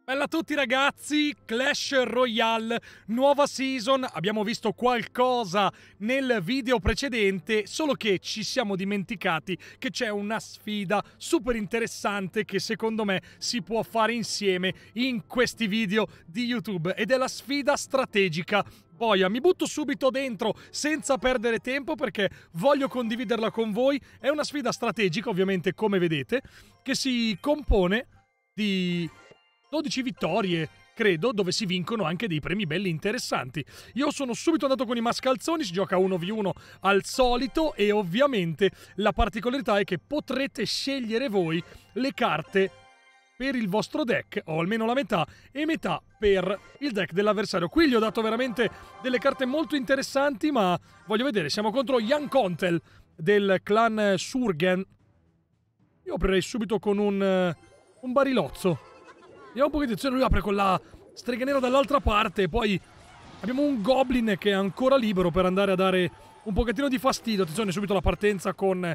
Bella a tutti ragazzi, Clash Royale, nuova season, abbiamo visto qualcosa nel video precedente, solo che ci siamo dimenticati che c'è una sfida super interessante che secondo me si può fare insieme in questi video di YouTube ed è la sfida strategica. Boia, mi butto subito dentro senza perdere tempo perché voglio condividerla con voi. È una sfida strategica, ovviamente, come vedete, che si compone di 12 vittorie, credo, dove si vincono anche dei premi belli interessanti. Io sono subito andato con i mascalzoni, si gioca 1v1 al solito e ovviamente la particolarità è che potrete scegliere voi le carte per il vostro deck, o almeno la metà, e metà per il deck dell'avversario. Qui gli ho dato veramente delle carte molto interessanti, ma voglio vedere, siamo contro Jan Kontel del clan Surgen. Io aprirei subito con un barilozzo. Vediamo un po' che attenzione, lui apre con la strega nera dall'altra parte e poi abbiamo un goblin che è ancora libero per andare a dare un pochettino di fastidio. Attenzione, subito la partenza con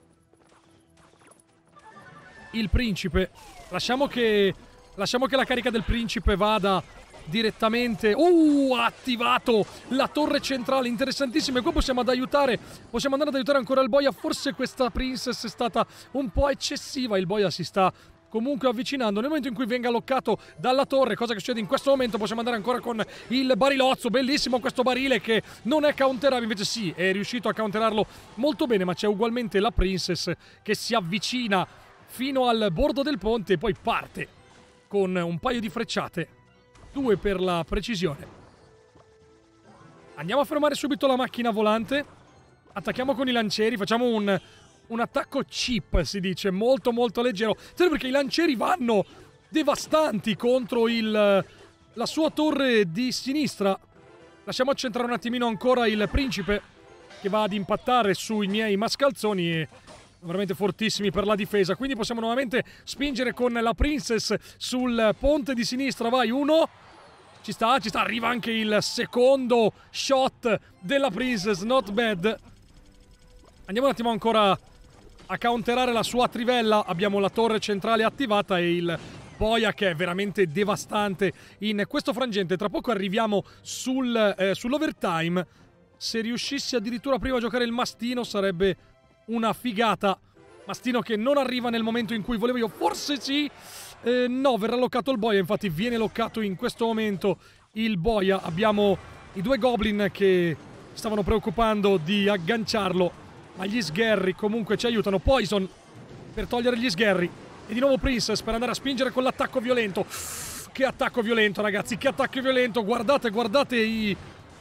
il principe. Lasciamo che la carica del principe vada direttamente. Ha attivato la torre centrale, interessantissima. E qua possiamo andare ad aiutare ancora il boia. Forse questa princess è stata un po' eccessiva. Il boia si sta comunque avvicinando. Nel momento in cui venga bloccato dalla torre, cosa che succede in questo momento, possiamo andare ancora con il barilozzo. Bellissimo questo barile che non è counterabile, invece sì, è riuscito a counterarlo molto bene, ma c'è ugualmente la princess che si avvicina fino al bordo del ponte e poi parte con un paio di frecciate, 2 per la precisione. Andiamo a fermare subito la macchina volante, attacchiamo con i lancieri, facciamo un attacco cheap, si dice, molto molto leggero, perché i lancieri vanno devastanti contro la sua torre di sinistra. Lasciamo accentrare un attimino ancora il principe che va ad impattare sui miei mascalzoni e veramente fortissimi per la difesa, quindi possiamo nuovamente spingere con la princess sul ponte di sinistra. Vai, uno, ci sta, arriva anche il secondo shot della princess, not bad. Andiamo un attimo ancora a counterare la sua trivella. Abbiamo la torre centrale attivata e il boia che è veramente devastante in questo frangente. Tra poco arriviamo sull'overtime. Se riuscissi addirittura prima a giocare il mastino sarebbe una figata. Mastino che non arriva nel momento in cui volevo io. Forse sì. No, verrà loccato il boia. Infatti viene loccato in questo momento il boia. Abbiamo i 2 goblin che stavano preoccupando di agganciarlo, ma gli sgherri comunque ci aiutano. Poison per togliere gli sgherri. E di nuovo Princess per andare a spingere con l'attacco violento. Che attacco violento, ragazzi, che attacco violento. Guardate i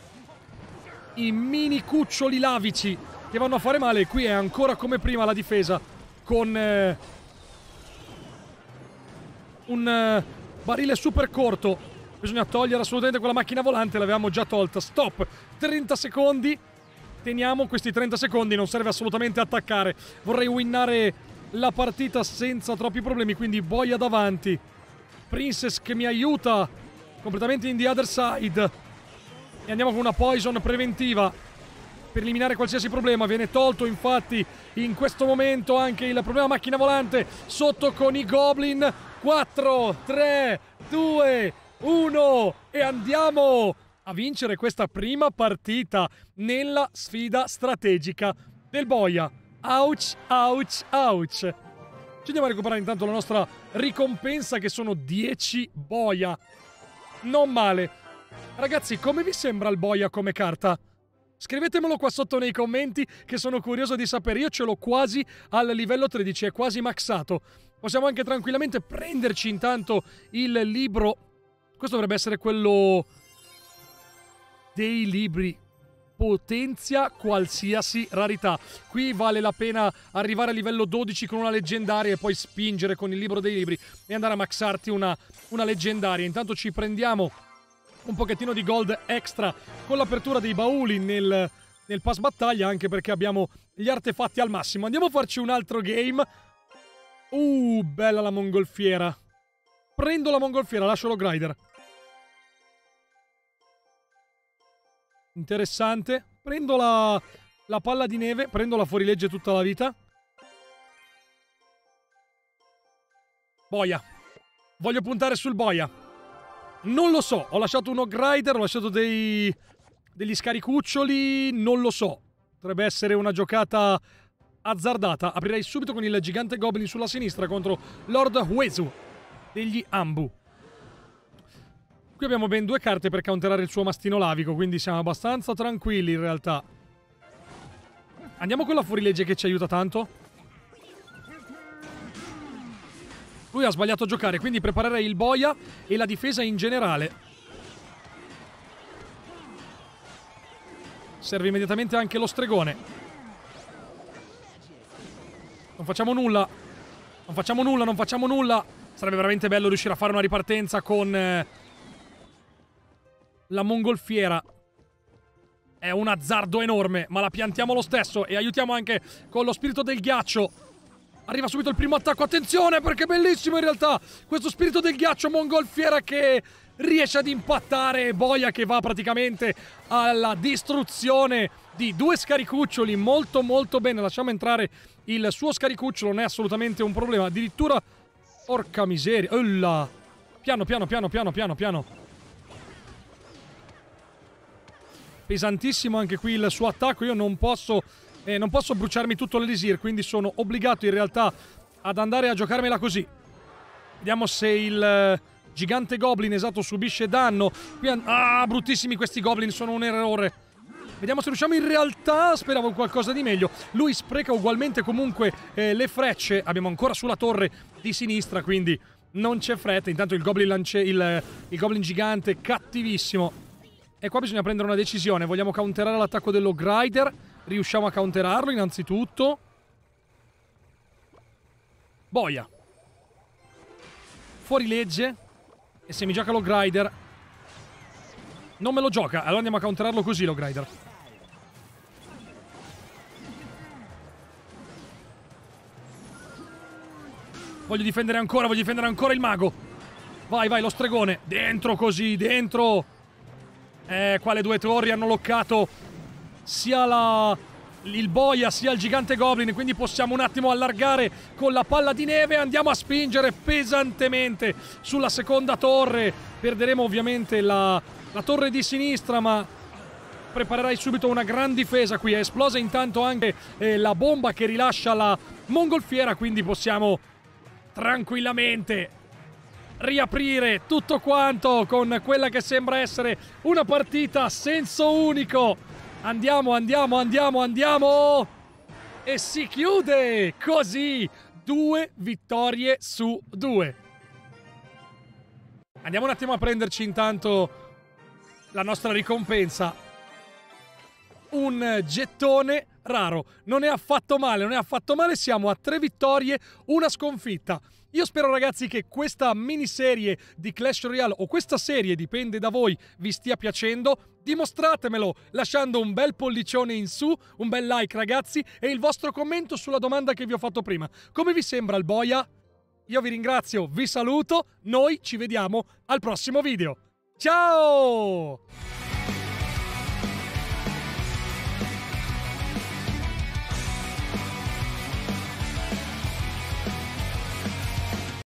mini cuccioli lavici che vanno a fare male. Qui è ancora come prima la difesa con un barile super corto. Bisogna togliere assolutamente quella macchina volante. L'avevamo già tolta. Stop. 30 secondi. Teniamo questi 30 secondi, non serve assolutamente attaccare. Vorrei winnare la partita senza troppi problemi, quindi boia davanti. Princess che mi aiuta completamente in the other side. E andiamo con una poison preventiva per eliminare qualsiasi problema. Viene tolto infatti in questo momento anche il problema macchina volante sotto con i goblin. 4, 3, 2, 1 e andiamo a vincere questa prima partita nella sfida strategica del boia. Ouch, ouch, ouch. Ci andiamo a recuperare intanto la nostra ricompensa che sono 10 boia. Non male. Ragazzi, come vi sembra il boia come carta? Scrivetemelo qua sotto nei commenti che sono curioso di sapere. Io ce l'ho quasi al livello 13, è quasi maxato. Possiamo anche tranquillamente prenderci intanto il libro. Questo dovrebbe essere quello dei libri. Potenzia qualsiasi rarità. Qui vale la pena arrivare a livello 12 con una leggendaria e poi spingere con il libro dei libri e andare a maxarti una leggendaria. Intanto ci prendiamo un pochettino di gold extra con l'apertura dei bauli nel pass battaglia, anche perché abbiamo gli artefatti al massimo. Andiamo a farci un altro game. Bella la mongolfiera. Prendo la mongolfiera, lascio lo grider. Interessante. Prendo la palla di neve. Prendo la fuorilegge tutta la vita. Boia. Voglio puntare sul boia. Non lo so, ho lasciato uno grider, ho lasciato degli scaricuccioli, non lo so. Potrebbe essere una giocata azzardata. Aprirei subito con il gigante goblin sulla sinistra contro Lord Huezu degli Ambu. Qui abbiamo ben 2 carte per counterare il suo mastino lavico, quindi siamo abbastanza tranquilli in realtà. Andiamo con la fuorilegge che ci aiuta tanto. Lui ha sbagliato a giocare, quindi preparerei il boia e la difesa in generale. Serve immediatamente anche lo stregone. Non facciamo nulla. Non facciamo nulla, non facciamo nulla. Sarebbe veramente bello riuscire a fare una ripartenza con la mongolfiera. È un azzardo enorme, ma la piantiamo lo stesso e aiutiamo anche con lo spirito del ghiaccio. Arriva subito il primo attacco, attenzione perché è bellissimo in realtà questo spirito del ghiaccio, mongolfiera che riesce ad impattare, boia che va praticamente alla distruzione di 2 scaricuccioli, molto molto bene, lasciamo entrare il suo scaricucciolo, non è assolutamente un problema, addirittura, porca miseria, ulla. Piano piano piano piano piano piano. Pesantissimo anche qui il suo attacco, io non posso bruciarmi tutto l'elisir, quindi sono obbligato in realtà ad andare a giocarmela così. Vediamo se il gigante goblin, esatto, subisce danno. Qui bruttissimi questi goblin, sono un errore. Vediamo se riusciamo in realtà, speravo qualcosa di meglio. Lui spreca ugualmente comunque le frecce, abbiamo ancora sulla torre di sinistra, quindi non c'è fretta. Intanto il goblin, il goblin gigante, cattivissimo. E qua bisogna prendere una decisione, vogliamo counterare l'attacco dello grider? Riusciamo a counterarlo innanzitutto. Boia. Fuori legge. E se mi gioca lo grider non me lo gioca. Allora andiamo a counterarlo così lo grider. Voglio difendere ancora il mago. Vai, vai, lo stregone. Dentro così, dentro. Qua le 2 torri hanno loccato sia il boia sia il gigante goblin, quindi possiamo un attimo allargare con la palla di neve. Andiamo a spingere pesantemente sulla seconda torre. Perderemo ovviamente la torre di sinistra, ma preparerai subito una gran difesa qui. È esplosa intanto anche la bomba che rilascia la mongolfiera, quindi possiamo tranquillamente riaprire tutto quanto con quella che sembra essere una partita a senso unico. Andiamo, andiamo, andiamo, andiamo! E si chiude così! 2 vittorie su 2. Andiamo un attimo a prenderci intanto la nostra ricompensa. Un gettone raro. Non è affatto male, non è affatto male. Siamo a 3 vittorie, 1 sconfitta. Io spero ragazzi che questa miniserie di Clash Royale, o questa serie, dipende da voi, vi stia piacendo. Dimostratemelo lasciando un bel pollicione in su, un bel like ragazzi, e il vostro commento sulla domanda che vi ho fatto prima. Come vi sembra il boia? Io vi ringrazio, vi saluto, noi ci vediamo al prossimo video. Ciao!